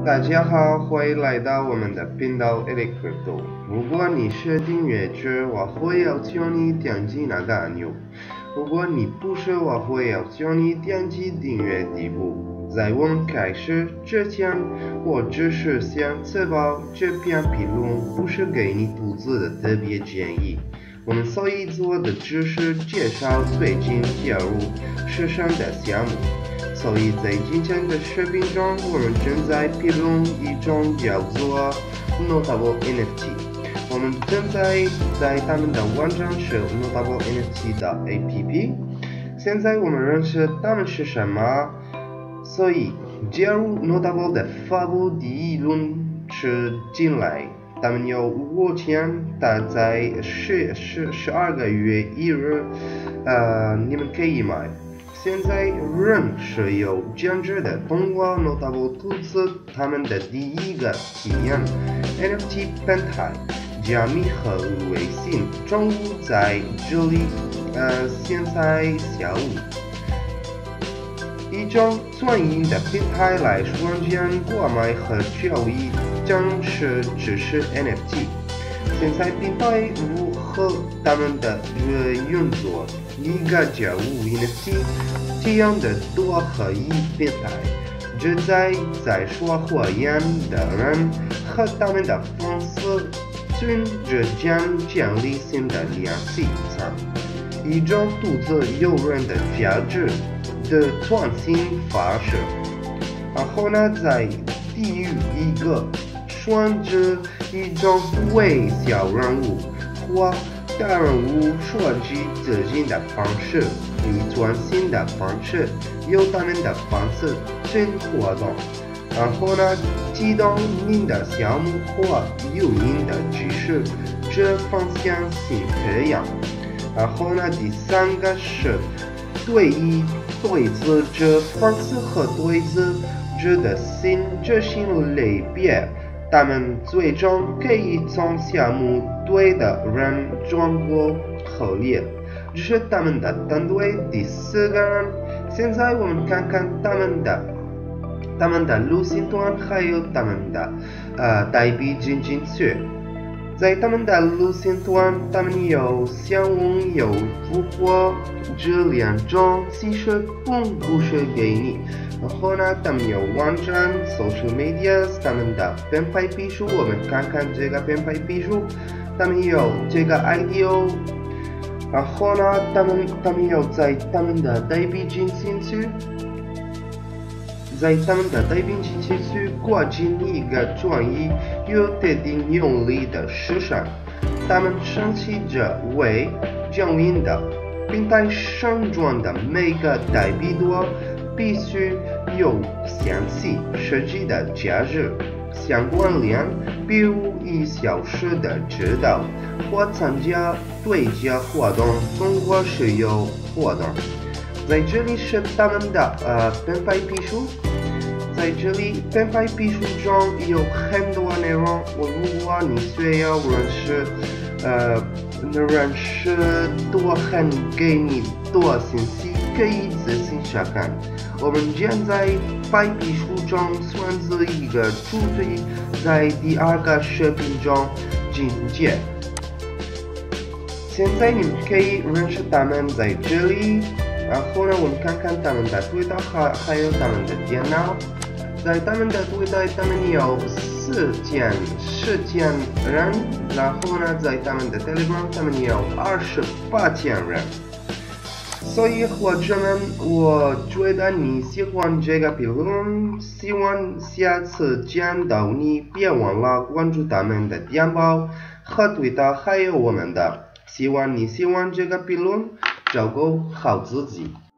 大家好，欢迎来到我们的频道 Elecrypto。如果你是订阅者，我会要求你点击那个按钮；如果你不是，我会要求你点击订阅底部。在我们开始之前，我只是想确保这篇评论不是给你投资的特别建议。我们所以做的只是介绍最近加入市场的项目。所以在今天的视频中，我们正在评论一种叫做 Notable NFT。我们正在他们的网站是 Notable NFT 的 APP。现在我们认识他们是什么，所以加入 Notable 的发布第一轮是进来。他们有5天，他在12个月1日，你们可以买。现在人是有坚持的通过 Notable 投资他们的第一个体验 NFT 平台加密和流行中午在这里现在下午一种专业的平台来创建购买和交易正是支持 NFT。现在平台如何他们的运作，一个加入 NFT 这样的多合一平台，旨在说火焰的人和他们的粉丝之间建立新的联系上，一种独自诱人的价值的创新方式。然后呢，在地域一个选择一种微小人物或大人物设计资金的方式，以创新的方式，由他们的方式进行活动。然后呢，启动您的项目或有您的知识，这方向性培养。然后呢，第三个是对资者方式和对资者的执行类别。他们最终可以从项目对的人转过后列，这是他们的团队第4个人。现在我们看看他们的路线团，还有他们的代币进行学。在他们的路线团，他们有项目有如果这2种其实不是给你。然后呢，他们有网站 social media， 他们的品牌笔数，我们看看这个品牌笔数，他们有这个 IDO。然后呢，他们有在他们的代币进行区，在他们的代币进行区挂进一个专业有特定用力的市场。他们申请着为交易的平台上传的每个代币都必须有详细设计的价值相关联，比如1小时的指导或参加对接活动，通过使用活动。在这里是他们的品牌笔数，在这里品牌笔数中有很多内容。如果你需要认识多很给你多信息，可以自行查看。我们将在白皮书中选择一个主题，在第2个视频中进阶。现在你们可以认识他们在这里。然后呢，我们看看他们的Twitter还有他们的电脑。在他们的Twitter，他们有10千人。然后呢，在他们的 Telegram， 他们有28千人。所以伙计们，我觉得你喜欢这个评论，希望下次见到你，别忘了关注他们的电报和Twitter，还有我们的。希望你喜欢这个评论，照顾好自己。